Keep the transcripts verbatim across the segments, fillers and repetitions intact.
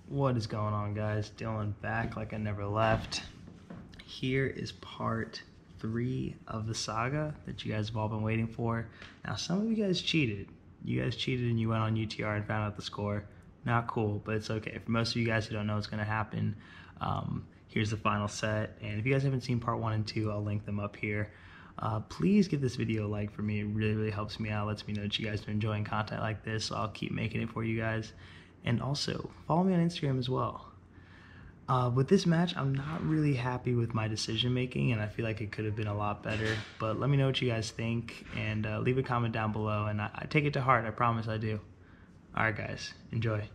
What is going on, guys? Dylan back like I never left. Here is part three of the saga that you guys have all been waiting for. Now, some of you guys cheated. You guys cheated and you went on U T R and found out the score. Not cool, but it's okay. For most of you guys who don't know what's going to happen, um, here's the final set. And if you guys haven't seen part one and two, I'll link them up here. Uh, please give this video a like for me. It really, really helps me out. Lets me know that you guys are enjoying content like this, so I'll keep making it for you guys. And also, follow me on Instagram as well. Uh, with this match, I'm not really happy with my decision making, and I feel like it could have been a lot better. But let me know what you guys think, and uh, leave a comment down below, and I, I take it to heart. I promise I do. Alright guys, enjoy.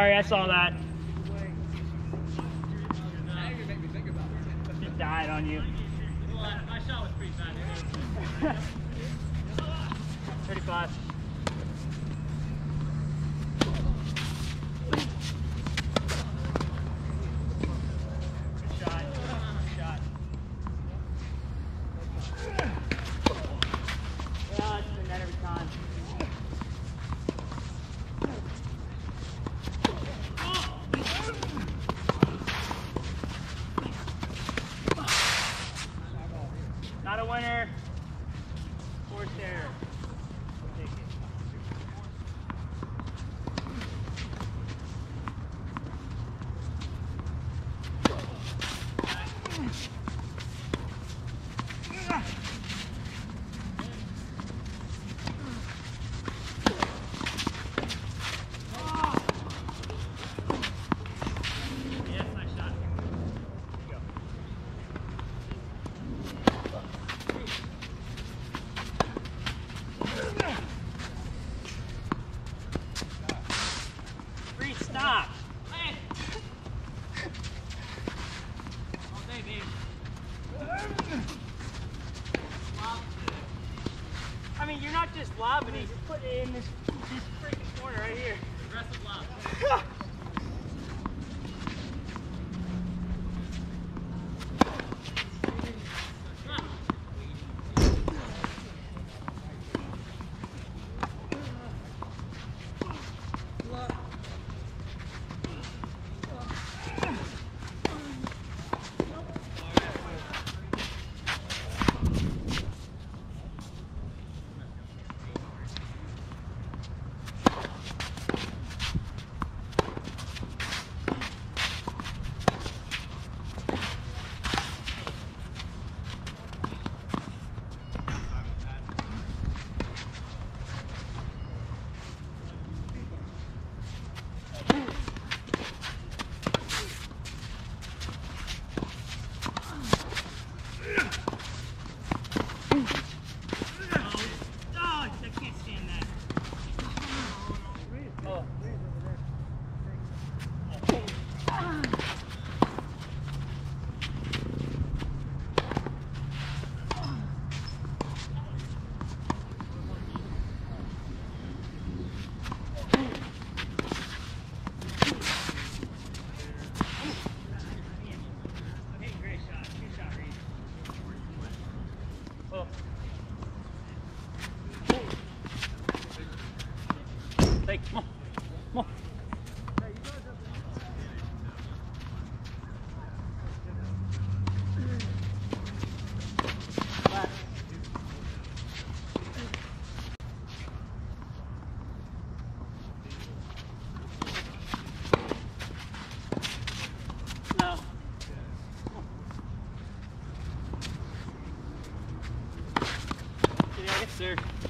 Sorry, I saw that. Just died on you. My shot was pretty bad. thirty-five. Good shot. Good shot. Yeah, it's been that every time. Not a winner. Fourth error. We'll take it. Yes, nice shot. Go. Free stop. Hey. All day, baby. I mean, you're not just lobbing it, you're putting it in this, this freaking corner right here. Aggressive lob. Take, come on, come on. No. Yeah, yes, sir.